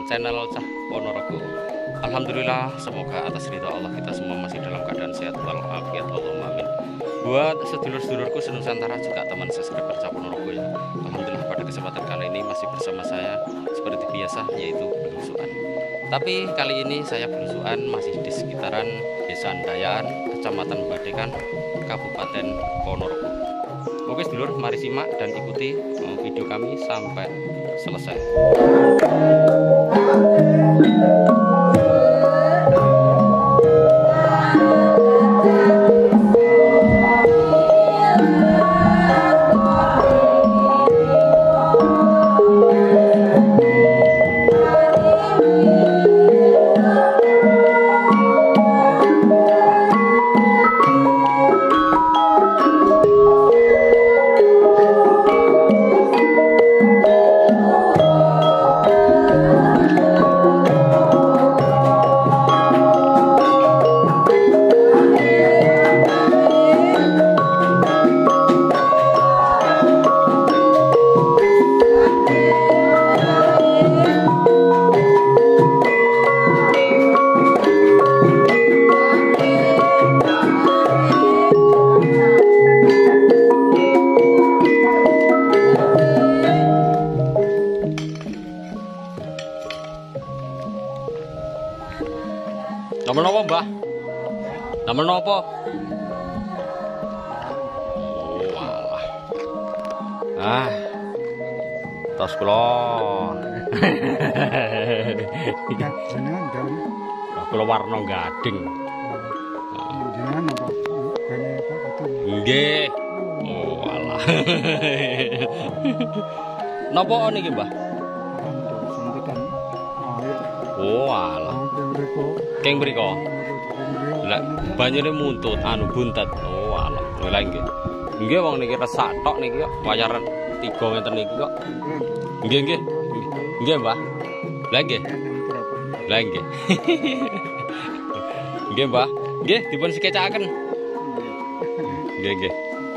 channel Cah Ponorogo. Alhamdulillah, semoga atas ridha Allah kita semua masih dalam keadaan sehat walafiat, Allahumma amin. Buat sedulur-sedulurku senusantara juga teman subscriber Cah Ponorogo ya. Alhamdulillah pada kesempatan kali ini masih bersama saya seperti biasa, yaitu belusuan. Tapi kali ini saya belusuan masih di sekitaran Desa Ndayaan, Kecamatan Badekan, Kabupaten Ponorogo. Oke sedulur, mari simak dan ikuti video kami sampai selesai. Damel nopo, Mbah? Damel nopo? Oh, alah. Ah. Tos kula. Jenengan dalem. Kula warna gading. Jenengan apa? Bane apa itu? Nggih. Oh, alah. Napa niki, Mbah? Suntikan air. Oh, alah. Keng mriko. Lah banyune muntut anu buntet. Oh alah. Lha nggih. Nggih wong niki resak tok niki kok wayar 3 ngeten niki kok. Nggih nggih. Nggih, Mbah. Lah nggih. Lah nggih. Nggih, Mbah. Nggih dipun sikecakaken. Nggih nggih.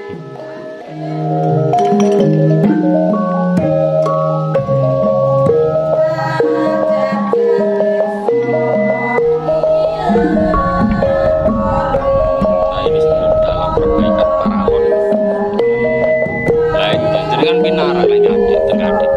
Pinara lagi adik tergadik.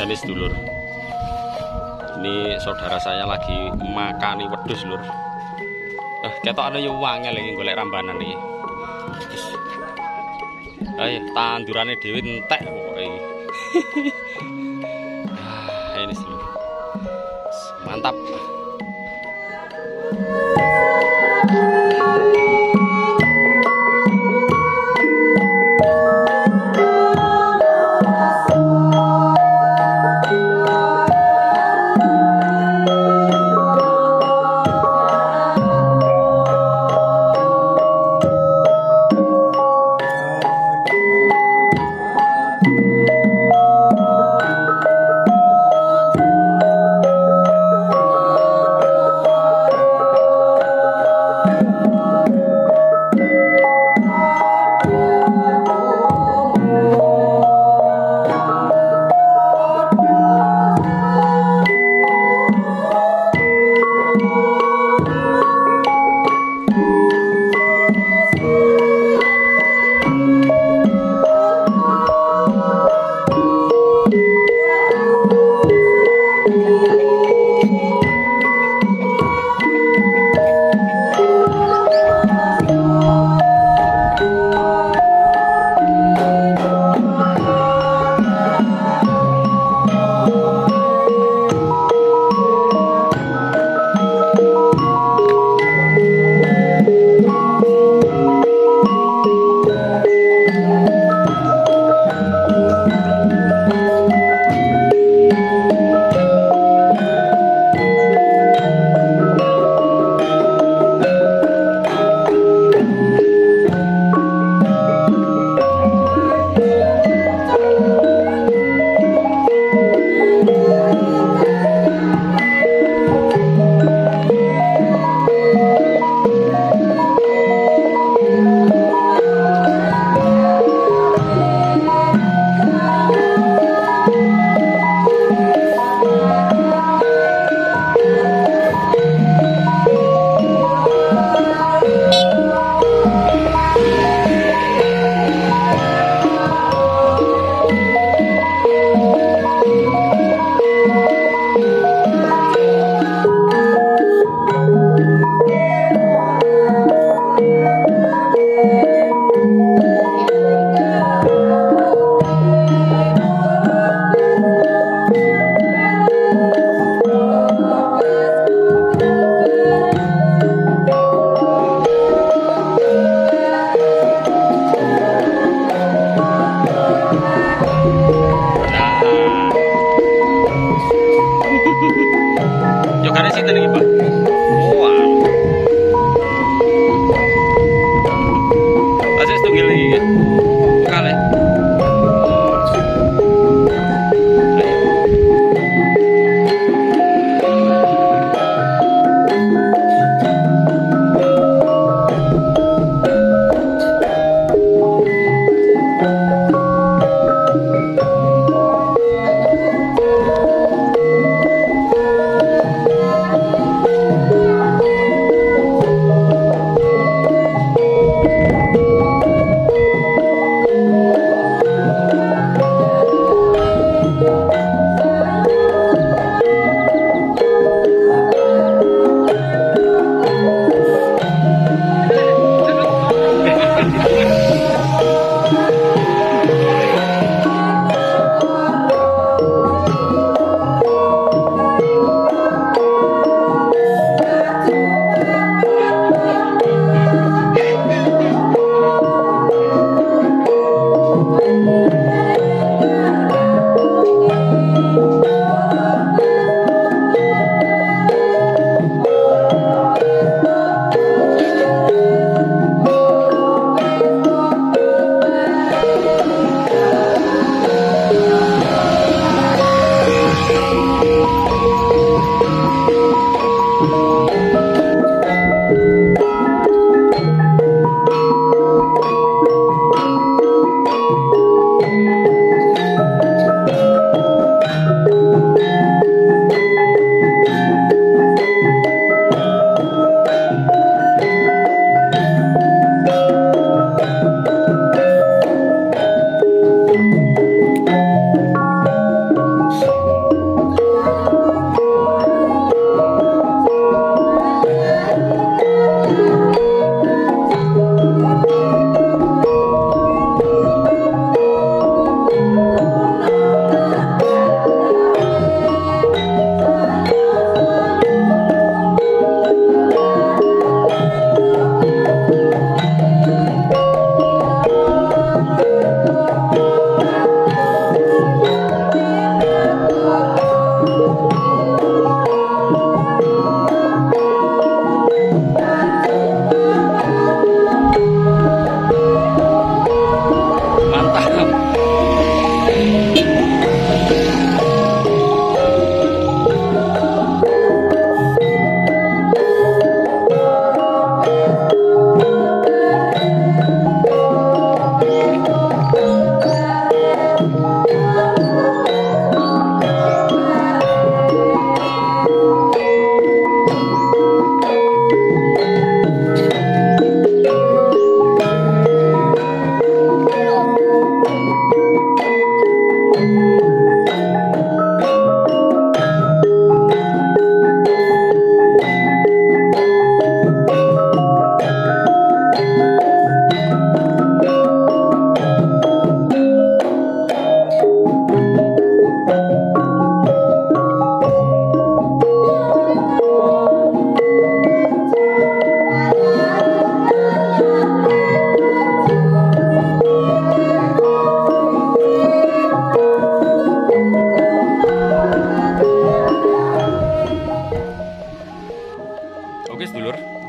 nih sedulur. Ini saudara saya lagi makani wedhus lur. Ketokane yo wangel iki golek rambanan iki. Ayo tandurane dhewe entek pokoke iki. Ini sedulur. Mantap.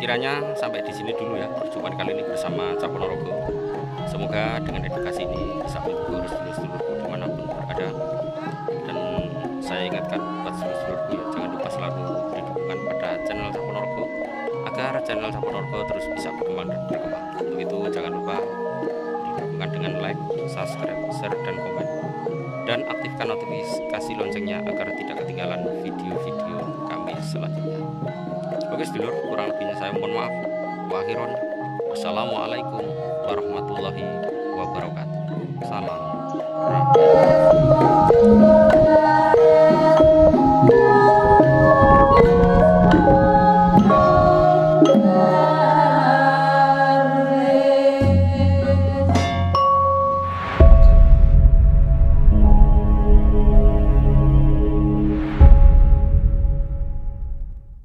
kiranya sampai di sini dulu ya perjumpaan kali ini bersama Cak Ponorogo. Semoga dengan edukasi ini bisa menghibur sedulur-sedulurku dimanapun berada. Dan saya ingatkan buat sedulur-sedulurku ya, jangan lupa selalu beri dukungan pada channel Cak Ponorogo agar channel Cak Ponorogo terus bisa berkembang dan berkembang. Untuk itu jangan lupa didukungkan dengan like, subscribe, share, dan komen. Dan aktifkan notifikasi loncengnya agar tidak ketinggalan video-video kami selanjutnya. Oke sedulur, kurang lebihnya saya mohon maaf. Wahiron, wassalamualaikum warahmatullahi wabarakatuh. Salam rahmat.